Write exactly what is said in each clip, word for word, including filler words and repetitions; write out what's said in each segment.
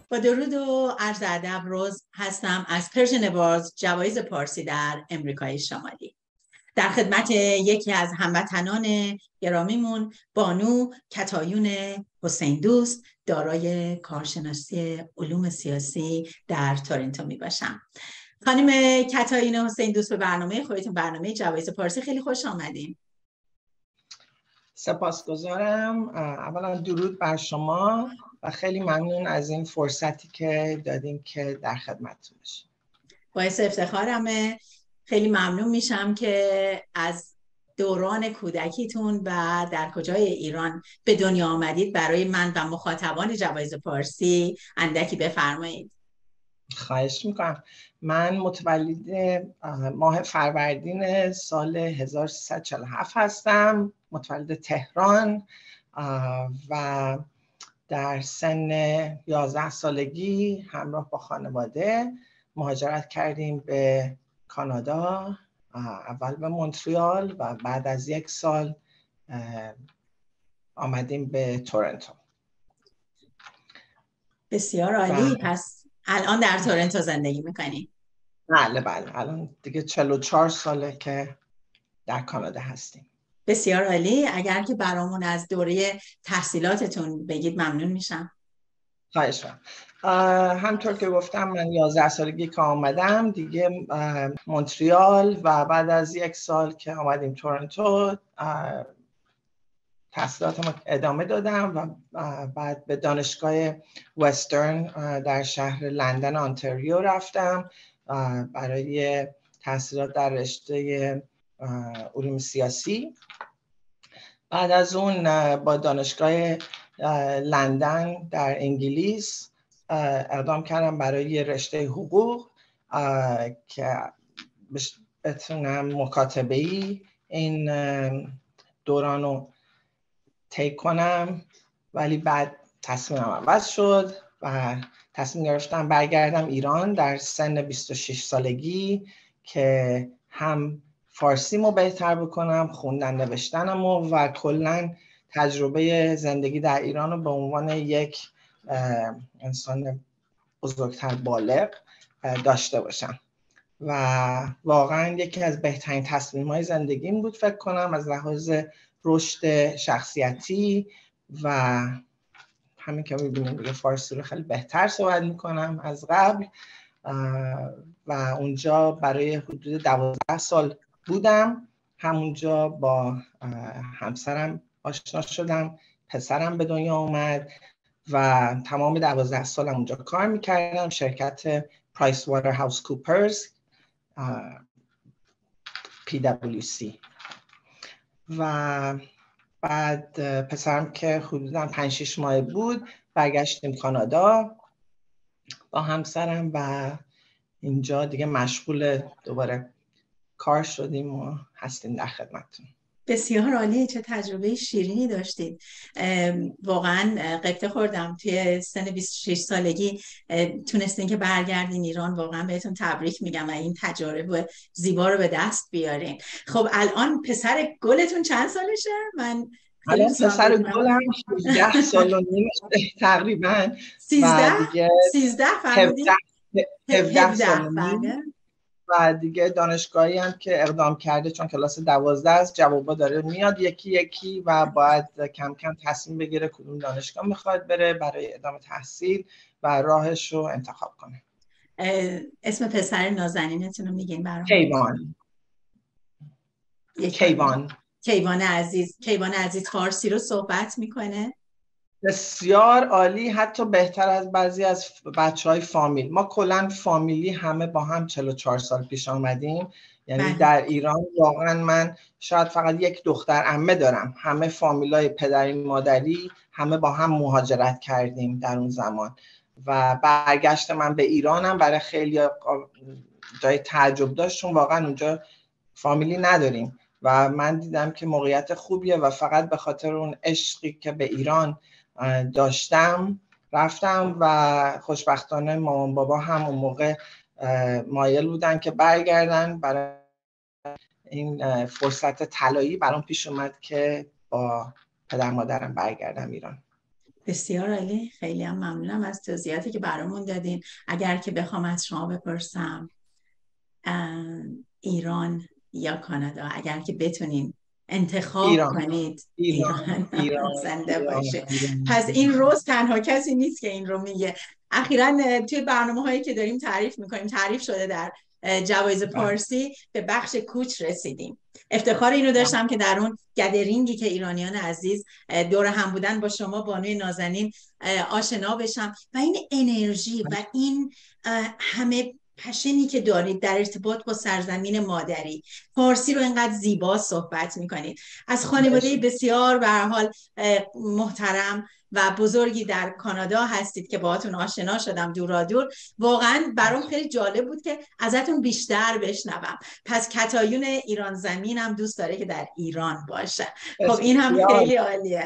با درود و عرض ادب روز هستم از پرژن اواردز، جوایز پارسی در امریکای شمالی. در خدمت یکی از هموطنان گرامیمون، بانو کتایون حسین دوست، دارای کارشناسی علوم سیاسی در تورنتو می باشم. خانم کتایون حسین دوست، به برنامه خودتون، برنامه جوایز پارسی، خیلی خوش آمدین. سپاسگزارم. اولا درود بر شما و خیلی ممنون از این فرصتی که دادین که در خدمتتون باشیم. باعث افتخارمه. خیلی ممنون میشم که از دوران کودکیتون و در کجای ایران به دنیا آمدید برای من و مخاطبان جوایز پارسی اندکی بفرمایید. خواهش میکنم. من متولد ماه فروردین سال هزار و سیصد و چهل و هفت هستم، متولد تهران و در سن یازده سالگی همراه با خانواده مهاجرت کردیم به کانادا، اول به مونتریال و بعد از یک سال آمدیم به تورنتو. بسیار عالی. پس الان در تورنتو زندگی میکنی؟ بله بله، الان دیگه چهل و چهار ساله که در کانادا هستیم. بسیار عالی. اگر که برامون از دوره تحصیلاتتون بگید ممنون میشم. خواهش می‌کنم. همطور که گفتم من یازده سالگی که آمدم دیگه مونتریال و بعد از یک سال که آمدیم تورنتو تحصیلاتم ادامه دادم و بعد به دانشگاه وسترن در شهر لندن آنتاریو رفتم برای تحصیلات در رشته علوم سیاسی. بعد از اون با دانشگاه لندن در انگلیس اقدام کردم برای رشته حقوق که بتونم مکاتبه‌ای این دوران رو طی کنم، ولی بعد تصمیمم عوض شد و تصمیم گرفتم برگردم ایران در سن بیست و شش سالگی که هم فارسیمو بهتر بکنم، خوندن نوشتنمو و کلاً تجربه زندگی در ایران رو به عنوان یک انسان بزرگتر بالغ داشته باشم و واقعاً یکی از بهترین تصمیم‌های زندگیم بود فکر کنم، از لحاظ رشد شخصیتی و همین که می‌بینیم دیگه فارسی رو خیلی بهتر صحبت می‌کنم از قبل و اونجا برای حدود دوازده سال بودم. همونجا با همسرم آشنا شدم، پسرم به دنیا اومد و تمام دوازده سالم اونجا کار میکردم. شرکت پرایس واتر هاوس کوپرز پی دبلیو سی و بعد پسرم که حدوداً پنج شش ماه بود برگشتیم کانادا با همسرم و اینجا دیگه مشغول دوباره کار شدیم و هستیم در خدمتتون. بسیار عالی. چه تجربه شیرینی داشتید. واقعا قبطه خوردم توی سن بیست و شش سالگی تونستین که برگردین ایران. واقعا بهتون تبریک میگم و این تجربه زیبا رو به دست بیارین. خب الان پسر گلتون چند سالشه؟ من الان پسر گلم شانزده سال و نیم تقریبا. سیزده؟ سیزده فرمودین؟ هفده سال و نیم و دیگه دانشگاهی هم که اقدام کرده چون کلاس دوازده از جوابا داره میاد یکی یکی و باید کم کم تصمیم بگیره کدوم دانشگاه میخواد بره برای ادامه تحصیل و راهش رو انتخاب کنه. اسم پسر نازنینتون رو میگین برام؟ کیوان. کیوان. کیوان عزیز. کیوان عزیز فارسی رو صحبت میکنه؟ بسیار عالی، حتی بهتر از بعضی از بچهای فامیل. ما کلا فامیلی همه با هم چهل و چهار سال پیش آمدیم، یعنی بله. در ایران واقعا من شاید فقط یک دختر عمه دارم، همه فامیلای پدری مادری همه با هم مهاجرت کردیم در اون زمان و برگشت من به ایرانم برای خیلی جای تعجب داشت چون واقعا اونجا فامیلی نداریم و من دیدم که موقعیت خوبیه و فقط به خاطر اون عشقی که به ایران داشتم رفتم و خوشبختانه مامان بابا هم اون موقع مایل بودن که برگردن. برای این فرصت طلایی برام پیش اومد که با پدر مادرم برگردم ایران. بسیار عالی، خیلی هم ممنونم از توضیحاتی که برامون دادین. اگر که بخوام از شما بپرسم ایران یا کانادا، اگر که بتونین انتخاب ایران. کنید، ایران ایران, ایران زنده ایران. باشه. ایران. پس این روز تنها کسی نیست که این رو میگه. اخیراً توی برنامه هایی که داریم تعریف میکنیم، تعریف شده در جوایز پارسی، به بخش کوچ رسیدیم. افتخار اینو داشتم که در اون گدرینگی که ایرانیان عزیز دور هم بودن با شما بانوی نازنین آشنا بشم و این انرژی و این همه پشنی که دارید در ارتباط با سرزمین مادری، فارسی رو اینقدر زیبا صحبت میکنید، از خانواده بسیار به هر حال محترم و بزرگی در کانادا هستید که باهاتون آشنا شدم دورا دور. واقعا برام خیلی جالب بود که ازتون بیشتر بشنوم. پس کتایون ایران زمینم دوست داره که در ایران باشه. خب این هم خیلی عالیه.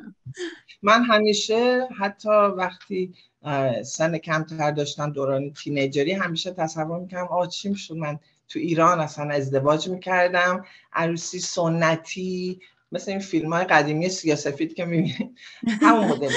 من همیشه حتی وقتی سن کمتر داشتم، دوران تینیجری، همیشه تصور میکردم آه چی میشد من تو ایران اصلا ازدواج میکردم، عروسی سنتی، مثل این فیلم های قدیمی سیاه‌سفید که میبینیم، همون مدل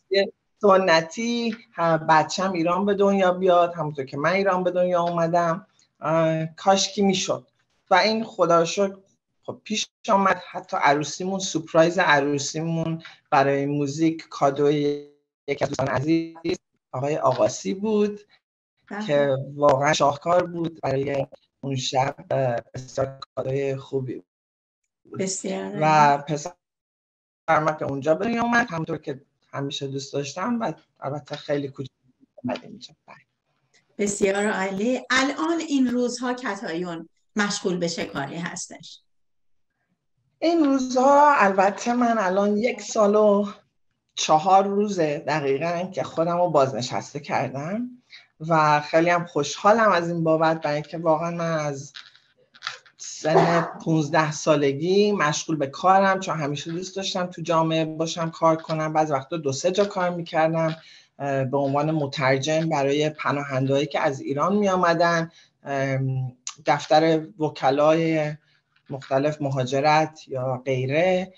سنتی، بچم ایران به دنیا بیاد همونطور که من ایران به دنیا اومدم، کاشکی میشد. و این خدا رو شکر خب پیش آمد. حتی عروسیمون، سورپرایز عروسیمون برای موزیک کادوی یکی از دوستان عزیز آقای آقاسی بود ده. که واقعا شاهکار بود. برای اون شب بسیار کادوی خوبی بود. بسیار. و پسرم که اونجا به دنیا اومد همونطور که همیشه دوست داشتم و البته خیلی کوچیک اومد اینجا. بسیار عالی. الان این روزها کتایون مشغول به چه کاری هستش؟ این روزها البته من الان یک سال و چهار روزه دقیقاً که خودم رو بازنشسته کردم و خیلی هم خوشحالم از این بابت، برای اینکه واقعا من از سن پونزده سالگی مشغول به کارم، چون همیشه دوست داشتم تو جامعه باشم، کار کنم. بعض وقتا دو سه جا کار میکردم به عنوان مترجم برای پناهنده‌هایی که از ایران می آمدن، دفتر وکلای مختلف مهاجرت یا غیره،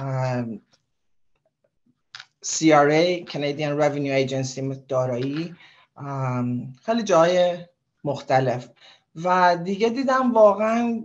سی آر ای Canadian Revenue Agency دارایی، خیلی جای مختلف. و دیگه دیدم واقعا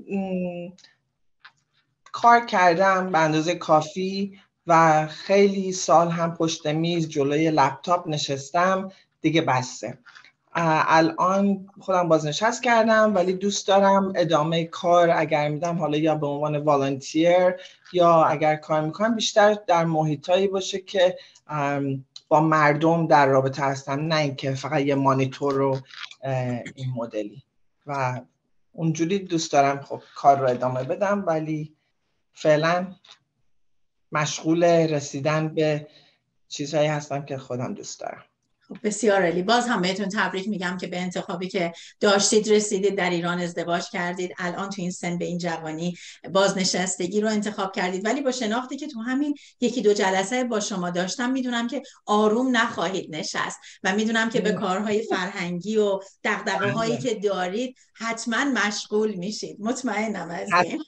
کار کردم به اندازه کافی و خیلی سال هم پشت میز جلوی لپتاپ نشستم، دیگه بسته. الان خودم بازنشست کردم، ولی دوست دارم ادامه کار اگر میدم، حالا یا به عنوان والنتیر یا اگر کار میکنم، بیشتر در محیطایی باشه که با مردم در رابطه هستم، نه اینکه فقط یه مانیتور رو این مدلی. و اونجوری دوست دارم خب کار رو ادامه بدم، ولی فعلا مشغول رسیدن به چیزهایی هستم که خودم دوست دارم. بسیار عالی. باز هم بهتون تبریک میگم که به انتخابی که داشتید رسیدید، در ایران ازدواج کردید، الان تو این سن به این جوانی بازنشستگی رو انتخاب کردید. ولی با شناختی که تو همین یکی دو جلسه با شما داشتم، میدونم که آروم نخواهید نشست و میدونم که به کارهای فرهنگی و دغدغه‌هایی که دارید حتما مشغول میشید. مطمئنم از این.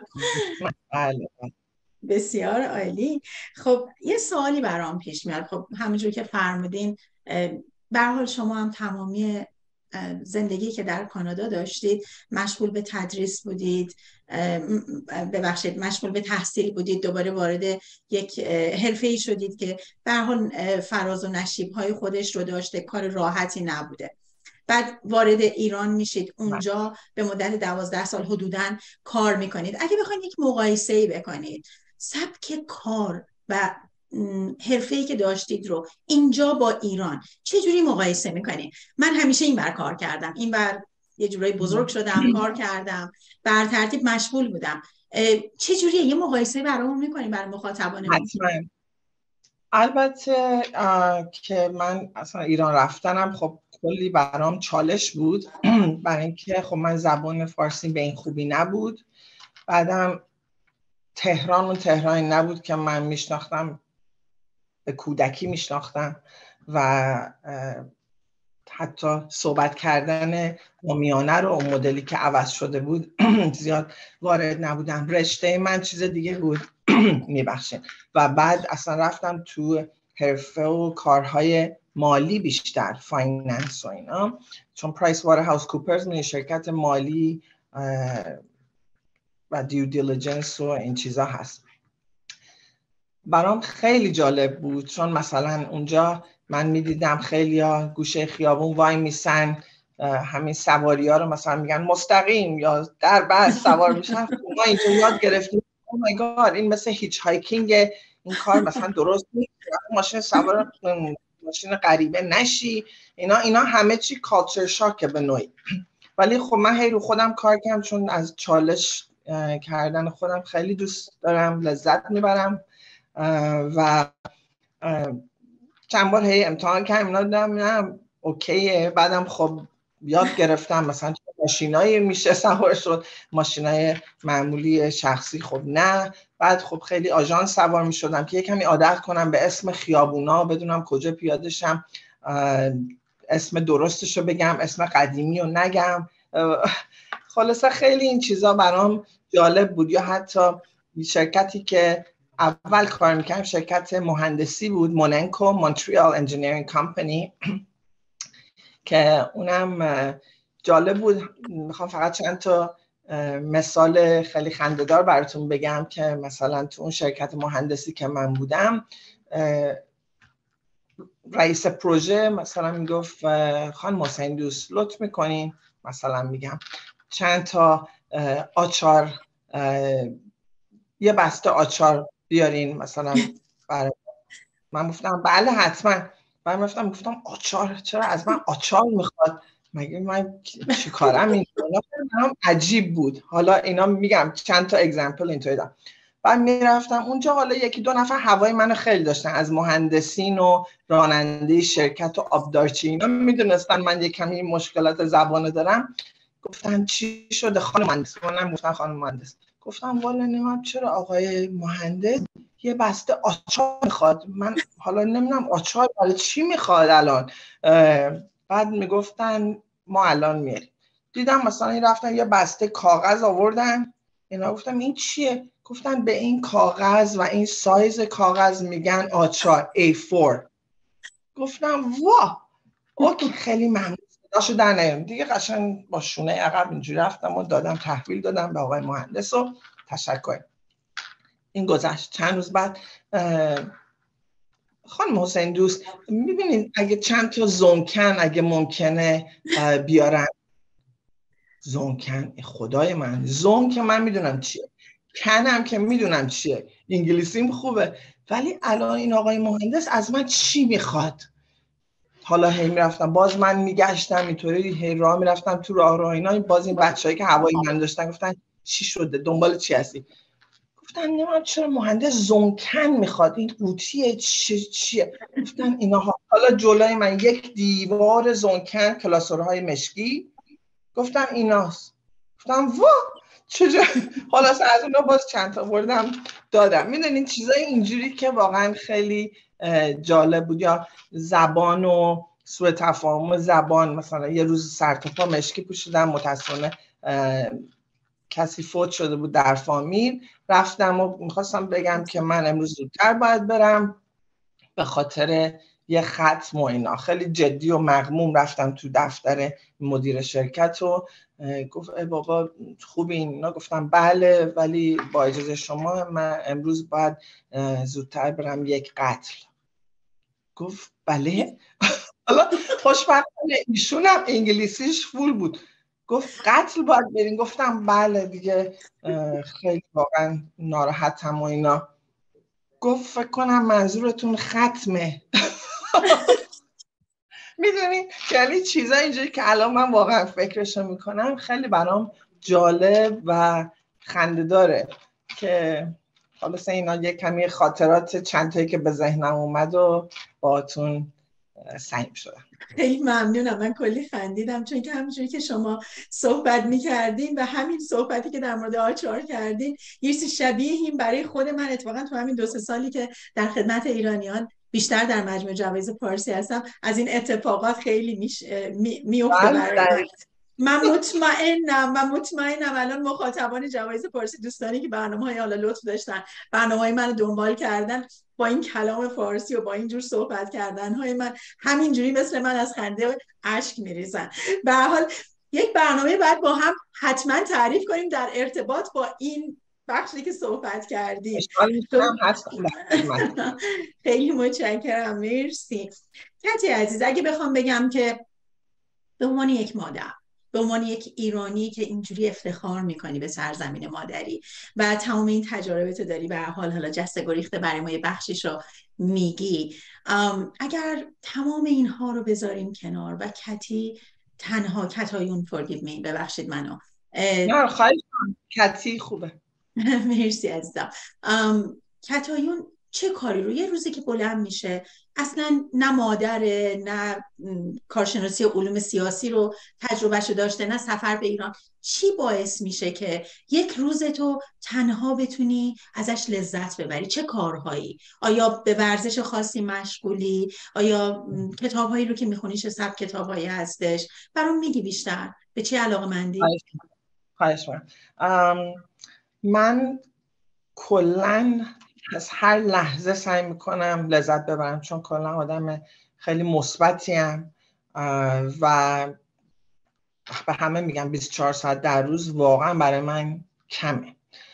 بسیار عالی. خب یه سوالی برام پیش میاد. خب همونجور که فرمودین، به هر حال شما هم تمامی زندگی که در کانادا داشتید مشغول به تدریس بودید، ببخشید مشغول به تحصیل بودید، دوباره وارد یک حرفه‌ای شدید که به هر حال فراز و نشیب‌های خودش رو داشته، کار راحتی نبوده. بعد وارد ایران میشید، اونجا به مدت دوازده سال حدوداً کار میکنید. اگه بخواید یک مقایسه‌ای بکنید سبک کار و حرفه‌ای که داشتید رو اینجا با ایران چه جوری مقایسه میکنید؟ من همیشه این بر کار کردم، این بر یه جورایی بزرگ شدم، کار کردم، بر ترتیب مشغول بودم. چه جوریه؟ یه مقایسه برامون میکنید برای مخاطبانمون؟ حتما. البته که من اصلا ایران رفتنم خب کلی برام چالش بود برای اینکه خب من زبان فارسی به این خوبی نبود. بعدم تهران اون تهرانی نبود که من میشناختم، به کودکی میشناختم و حتی صحبت کردن عامیانه رو اون مدلی که عوض شده بود زیاد وارد نبودم. رشته من چیز دیگه بود میبخشید. و بعد اصلا رفتم تو حرفه و کارهای مالی بیشتر، فایننس و اینا، چون پرایس واتر هاوس کوپرز من شرکت مالی و دیو دیلیجنس و این چیزا هست. برام خیلی جالب بود چون مثلا اونجا من میدیدم خیلی ها گوشه خیابون وای میسن، همین سواری ها رو مثلا میگن مستقیم یا در بس سوار میشن. ما اینجا یاد گرفتیم او مای گاد این مثل هیچ هایکینگ، این کار مثلا درست نیست، ماشین سوار ماشین غریبه نشی، اینا اینا همه چی کالچر شاکه به نوعی. ولی خب من هی رو خودم کار کردم چون از چالش کردن خودم خیلی دوست دارم، لذت میبرم و چند بار هی امتحان کردم اینا دیدم نه اوکیه. بعدم خب یاد گرفتم مثلا ماشینایی میشه سوار شد، ماشینای معمولی شخصی خب نه. بعد خب خیلی آژانس سوار میشدم که یکمی عادت کنم به اسم خیابونا، بدونم کجا پیاده شم، اسم درستشو بگم، اسم قدیمی رو نگم. خلاصه خیلی این چیزا برام جالب بود. یا حتی شرکتی که اول کار میکردم شرکت مهندسی بود، موننکو، مونتریال انجینیرینگ کمپانی، که اونم جالب بود. میخوام فقط چند تا مثال خیلی خنده‌دار براتون بگم که مثلا تو اون شرکت مهندسی که من بودم رئیس پروژه مثلا میگفت خانم حسین دوست لطف میکنین مثلا میگم چند تا آچار، یه بسته آچار بیارین مثلا برای من. گفتم بله حتما. بعد گفتم گفتم آچار، چرا از من آچار میخواد؟ مگه من چی کارم؟ این اینا عجیب بود. حالا اینا میگم چند تا اگزمپل اینطوری دارم. بعد میرفتم اونجا، حالا یکی دو نفر هوای منو خیلی داشتن، از مهندسین و راننده شرکت و آبدارچی، اینا میدونستن من یه کمی مشکلات زبانه دارم. گفتن چی شده خانم مهندس؟ منم گفتم خانم مهندس. گفتم والا نمیدونم چرا آقای مهندس یه بسته آچار میخواد. من حالا نمیدونم آچار برای چی میخواد الان. بعد میگفتن ما الان میاریم. دیدم مثلا این رفتن یه بسته کاغذ آوردن. اینا گفتم این چیه؟ گفتن به این کاغذ و این سایز کاغذ میگن آچار ای فور. گفتم وا اوکی خیلی ممنون. داشو در نیام دیگه، قشنگ با شونه عقب اینجوری رفتم و دادم تحویل دادم به آقای مهندس و تشکر. این گذشت. چند روز بعد خانم حسین دوست میبینید اگه چند تا زونکن اگه ممکنه بیارن. زونکن خدای من، زون که من میدونم چیه، کنم که میدونم چیه، انگلیسیم خوبه، ولی الان این آقای مهندس از من چی میخواد؟ حالا هی میرفتم باز من میگشتم اینطوری هی راه میرفتم تو راه راه اینا. باز این بچه‌ای که هوایی من داشتن گفتن چی شده، دنبال چی هستی؟ گفتن نمیدونم چرا مهندس زونکن میخواد، این قوطیه چیه چیه؟ گفتن اینا ها. حالا جلوی من یک دیوار زونکن کلاسورهای مشکی. گفتم ایناست. گفتم وا چجا. حالا از اونا باز چند تا بردم دادم. میدونین چیزای اینجوری که واقعا خیلی جالب بود. یا زبان و سوء تفاهم زبان، مثلا یه روز سر تا پا مشکی پوشیدم، متاسفانه کسی فوت شده بود در فامیل، رفتم و میخواستم بگم که من امروز زودتر باید برم به خاطر یه ختم و اینا. خیلی جدی و مغموم رفتم تو دفتر مدیر شرکت و گفت ای بابا خوبی اینا؟ گفتم بله ولی با اجازه شما من امروز باید زودتر برم یک قتل. گفت بله. حالا خوشبختانه ایشون هم انگلیسیش فول بود. گفت قتل باید بریم. گفتم بله دیگه خیلی واقعا ناراحتم و اینا. گفت فکر کنم منظورتون ختمه. میدونی یعنی چیزا اینجوری که الان من واقعا فکرشو میکنم خیلی برام جالب و خنده داره که حالا اینا یه کمی خاطرات چند تایی که به ذهنم اومد و باهاتون سعی شدم. خیلی ممنونم. من کلی خندیدم چون که همونجوری که شما صحبت میکردین و همین صحبتی که در مورد آچار کردین یه چیز شبیه این برای خود من اتفاقا تو همین دو سه سالی که در خدمت ایرانیان بیشتر در مجمع جوایز پارسی هستم از این اتفاقات خیلی میفته می برای من. من مطمئنم من مطمئنم الان مخاطبان جوایز پارسی، دوستانی که برنامه‌های حالا لطف داشتن برنامه‌های منو دنبال کردن با این کلام فارسی و با این جور صحبت کردن های من، همینجوری مثل من از خنده اشک میریزن. به هر حال یک برنامه بعد با هم حتما تعریف کنیم در ارتباط با این بخشی که صحبت کردیم. خیلی متشکرم، مرسی. کتی عزیز، اگه بخوام بگم که به عنوان یک مادر، به عنوان یک ایرانی که اینجوری افتخار میکنی به سرزمین مادری و تمام این تجاربت داری، به هر حال حالا جسته گریخته برای ما یه بخشیش رو میگی، اگر تمام اینها رو بذاریم کنار و کتی تنها، کتایون forgive me، ببخشید منو، نه خواهش کنم، کتی خوبه. مرسی عزیزم. کتایون چه کاری رو یه روزی که بلند میشه، اصلا نه مادره نه کارشناسی علوم سیاسی رو تجربهشو داشته نه سفر به ایران، چی باعث میشه که یک روز تو تنها بتونی ازش لذت ببری؟ چه کارهایی؟ آیا به ورزش خاصی مشغولی؟ آیا کتابهایی رو که میخونی چه سبک کتابهایی هستش؟ برام میگی بیشتر به چی علاقه‌مندی؟ خواهش می‌کنم. من کلاً از هر لحظه سعی میکنم لذت ببرم، چون کلا آدم خیلی مثبتیم و به همه میگم بیست و چهار ساعت در روز واقعا برای من کمه.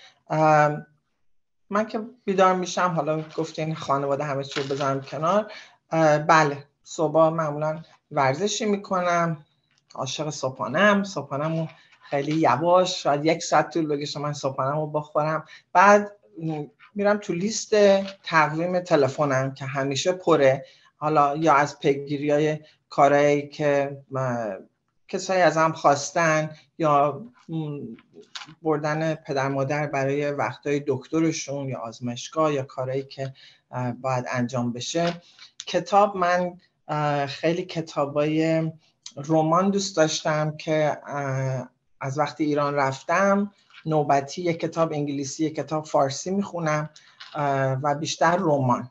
من که بیدار میشم، حالا گفتین خانواده همه چی رو بذارم کنار، بله صبح معمولا ورزشی میکنم، عاشق صبحانه‌ام، صبحانه‌مو خیلی یواش، شاید یک ساعت طول بکشه من صبحانه‌مو بخورم. بعد میرم تو لیست تقویم تلفنم که همیشه پره، حالا یا از پیگیریای کارهایی که کسایی ازم خواستن یا بردن پدر مادر برای وقتای دکترشون یا آزمایشگاه یا کارهایی که باید انجام بشه. کتاب، من خیلی کتابای رمان دوست داشتم که از وقتی ایران رفتم نوبتی یک کتاب انگلیسی یک کتاب فارسی میخونم و بیشتر رمان.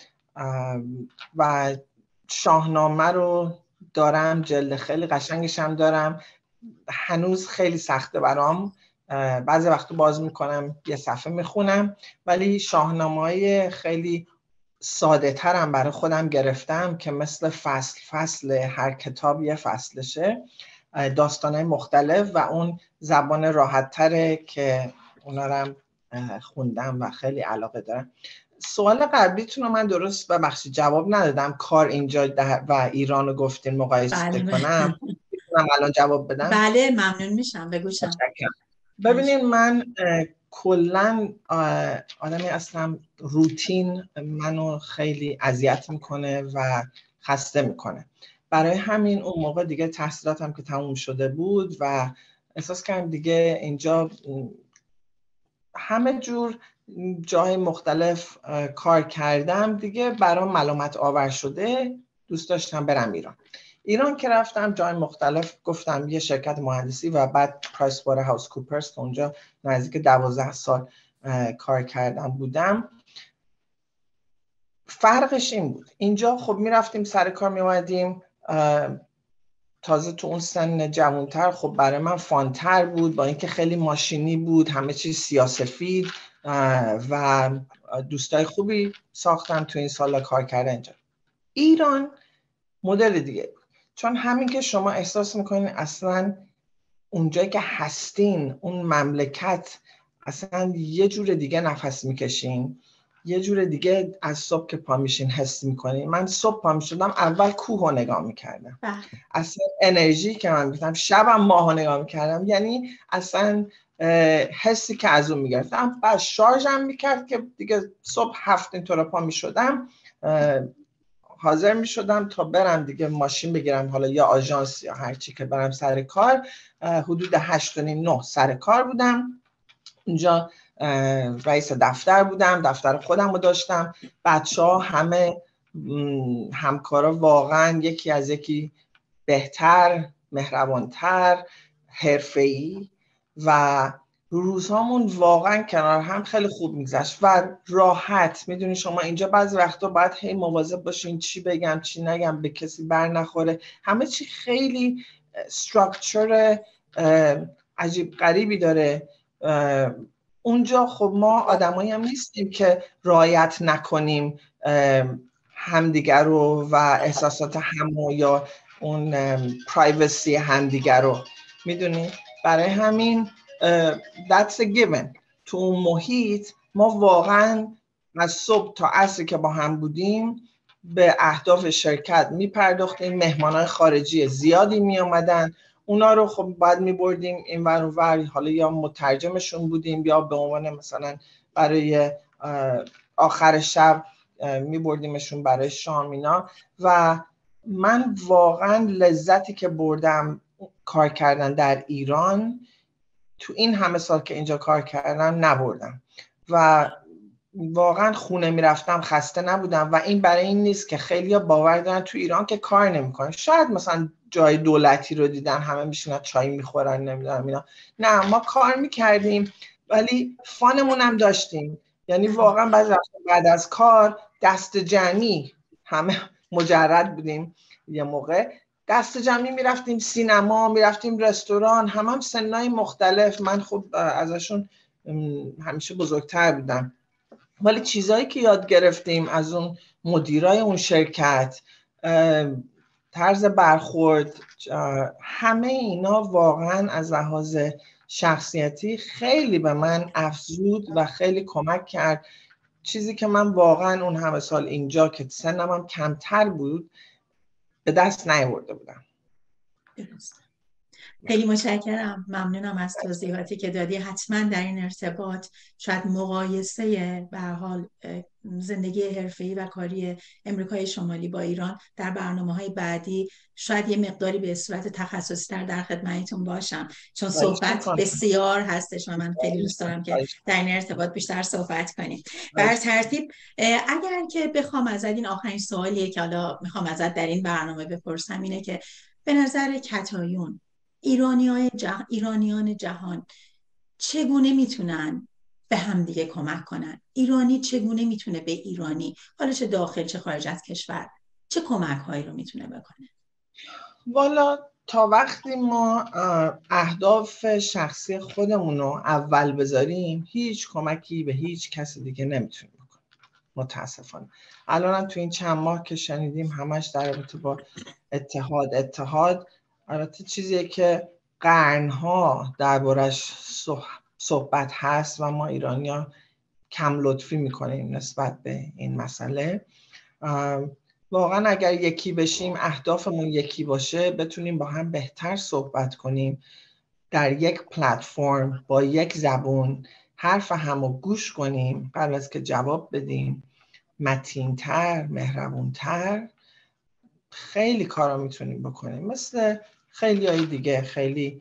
و شاهنامه رو دارم، جلد خیلی قشنگش هم دارم، هنوز خیلی سخته برام، بعضی وقتا باز میکنم یه صفحه میخونم، ولی شاهنامه‌های خیلی ساده ترم برای خودم گرفتم که مثل فصل فصل هر کتاب یه فصلشه، داستانهای مختلف و اون زبان راحت تره که اونا رو خوندم و خیلی علاقه دارم. سوال قبلیتون رو من درست ببخشید جواب ندادم، کار اینجا و ایران رو گفتین مقایسه بله کنم، میتونم الان جواب بدم؟ بله ممنون میشم، بگوشم. ببینین من کلن آدمی اصلا روتین منو خیلی اذیت میکنه و خسته میکنه، برای همین اون موقع دیگه تحصیلاتم که تموم شده بود و احساس کردم دیگه اینجا همه جور جای مختلف کار کردم دیگه، برام ملامت آور شده، دوست داشتم برم ایران. ایران که رفتم جای مختلف، گفتم یه شرکت مهندسی و بعد پرایس واتر هاوس کوپرز که اونجا نزدیک دوازده سال کار کردم بودم. فرقش این بود اینجا خب میرفتیم سر کار میومدیم، تازه تو اون سن جوانتر خب برای من فانتر بود، با اینکه خیلی ماشینی بود، همه چیز سیاه‌سفید و دوستای خوبی ساختم تو این سالا کار کردن. اینجا ایران مدل دیگه بود، چون همین که شما احساس میکنین اصلا اونجایی که هستین اون مملکت اصلا یه جور دیگه نفس میکشین، یه جور دیگه از صبح که پا میشین حس میکنین. من صبح پا میشدم اول کوه رو نگاه میکردم، اصلا انرژی که من میگفتم، شبم ماه رو نگاه میکردم، یعنی اصلا حسی که از اون میگرفتم. بعد شارژم میکرد که دیگه صبح هفت اینطور پا میشدم، حاضر میشدم تا برم دیگه ماشین بگیرم، حالا یا آژانس یا هر چی که برم سر کار. حدود هشت و نیم نه سر کار بودم اونجا، رئیس دفتر بودم، دفتر خودم رو داشتم، بچه ها همه همکارا واقعا یکی از یکی بهتر، مهربانتر، حرفه‌ای و روزهامون واقعا کنار هم خیلی خوب میگذشت و راحت. میدونی شما اینجا بعضی وقتا باید هی مواظب باشین چی بگم چی نگم، به کسی بر نخوره، همه چی خیلی استراکچر عجیب غریبی داره. اونجا خب ما آدمایی هم نیستیم که رعایت نکنیم همدیگر رو و احساسات همو یا اون پرایوسی همدیگر رو، میدونی؟ برای همین that's a given. تو اون محیط ما واقعا از صبح تا عصر که با هم بودیم به اهداف شرکت میپرداختیم. مهمانای خارجی زیادی میامدن، اونا رو خب بعد میبردیم این ور اون ور، حالا یا مترجمشون بودیم یا به عنوان مثلا برای آخر شب میبردیمشون برای شام اینا. و من واقعا لذتی که بردم کار کردن در ایران تو این همه سال که اینجا کار کردم نبردم و واقعا خونه میرفتم خسته نبودم. و این برای این نیست که خیلی ها باور دارن تو ایران که کار نمیکنن، شاید مثلا جای دولتی رو دیدن همه میشینن چای میخورن نمیدونم اینا، نه ما کار میکردیم ولی فانمون هم داشتیم. یعنی واقعا بعد بعد از کار دست جمعی همه مجرد بودیم، یه موقع دست جمعی میرفتیم سینما، میرفتیم رستوران، هم هم سنای مختلف. من خب ازشون همیشه بزرگتر بودم ولی چیزایی که یاد گرفتیم از اون مدیرای اون شرکت، طرز برخورد، همه اینا واقعا از لحاظ شخصیتی خیلی به من افزود و خیلی کمک کرد. چیزی که من واقعا اون همه سال اینجا که سنم هم کمتر بود به دست نیاورده بودم. خیلی متشکرم، ممنونم از توضیحاتی که دادی. حتما در این ارتباط شاید مقایسه به هر حال زندگی حرفه‌ای و کاری امریکای شمالی با ایران در برنامه‌های بعدی شاید یه مقداری به صورت تخصصی‌تر در خدمتتون باشم، چون صحبت بسیار هستش و من خیلی دوست دارم که در این ارتباط بیشتر صحبت کنیم. بر ترتیب اگر که بخوام ازت این آخرین سوالیه که حالا میخوام ازت در این برنامه بپرسم اینه که به نظر کتایون ایرانیان جهان ایرانیان جهان چگونه میتونن به هم دیگه کمک کنن؟ ایرانی چگونه میتونه به ایرانی، حالا چه داخل چه خارج از کشور، چه کمک هایی رو میتونه بکنه؟ والا تا وقتی ما اهداف شخصی خودمون رو اول بذاریم هیچ کمکی به هیچ کسی دیگه نمیتونیم بکنیم متاسفانه. الان تو این چند ماه که شنیدیم همش در رابطه با اتحاد اتحاد البته چیزیه که قرنها دربارش صحبت هست و ما ایرانی‌ها کم لطفی میکنیم نسبت به این مسئله. واقعا اگر یکی بشیم، اهدافمون یکی باشه، بتونیم با هم بهتر صحبت کنیم در یک پلتفرم با یک زبون، حرف همو گوش کنیم قبل از که جواب بدیم، متین‌تر، مهربون‌تر، خیلی کارا میتونیم بکنیم. مثل خیلی های دیگه، خیلی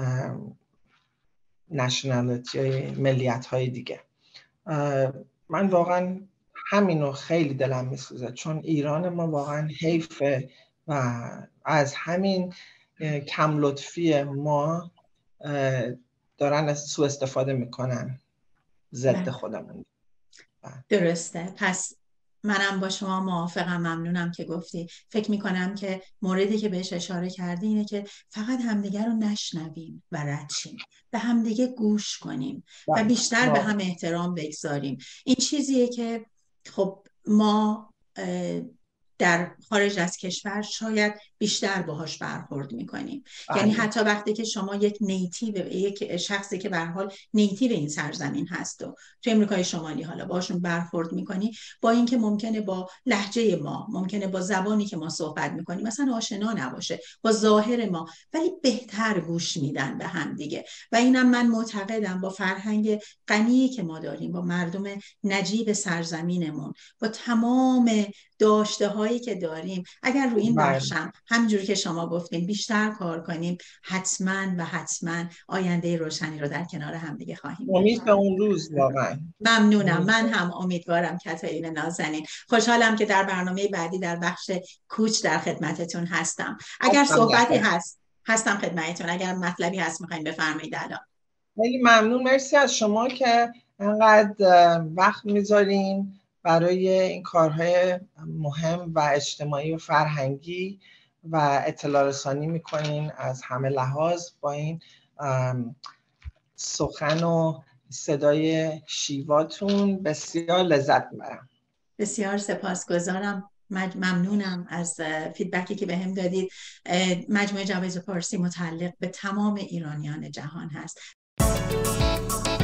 نشنالیتی های ملیت های دیگه. من واقعا همینو خیلی دلم میسوزه چون ایران ما واقعا حیفه و از همین کم لطفی ما دارن سوء استفاده میکنن ضد خودمون. درسته. پس منم با شما موافقم، ممنونم که گفتی. فکر میکنم که موردی که بهش اشاره کردی اینه که فقط همدیگر رو نشنویم و رد شیم، به همدیگه گوش کنیم و بیشتر به هم احترام بگذاریم. این چیزیه که خب ما در خارج از کشور شاید بیشتر باهاش برخورد میکنیم. یعنی حتی وقتی که شما یک نیتیو، یک شخصی که به هر حال نیتیو این سرزمین هست و تو امریکای شمالی حالا باشون برخورد میکنی، با اینکه ممکنه با لهجه ما، ممکنه با زبانی که ما صحبت میکنیم مثلا آشنا نباشه با ظاهر ما، ولی بهتر گوش میدن به هم دیگه. و اینم من معتقدم با فرهنگ غنی که ما داریم، با مردم نجیب سرزمینمون، با تمام داشته هایی که داریم، اگر روی این بخشم همینجوری که شما گفتیم بیشتر کار کنیم، حتما و حتما آینده روشنی رو در کنار هم دیگه خواهیم. امید به اون روز واقعا. ممنونم. من هم امیدوارم کاتالین نازنین. خوشحالم که در برنامه بعدی در بخش کوچ در خدمتتون هستم. اگر صحبتی هست هستم خدمتتون، اگر مطلبی هست میخواین بفرمایید الان. خیلی ممنون، مرسی از شما که انقدر وقت میذارین برای این کارهای مهم و اجتماعی و فرهنگی و اطلاع رسانی میکنین از همه لحاظ با این سخن و صدای شیواتون بسیار لذت میبرم. بسیار سپاسگزارم، ممنونم از فیدبکی که بهم دادید. مجموعه جوایز پارسی متعلق به تمام ایرانیان جهان هست.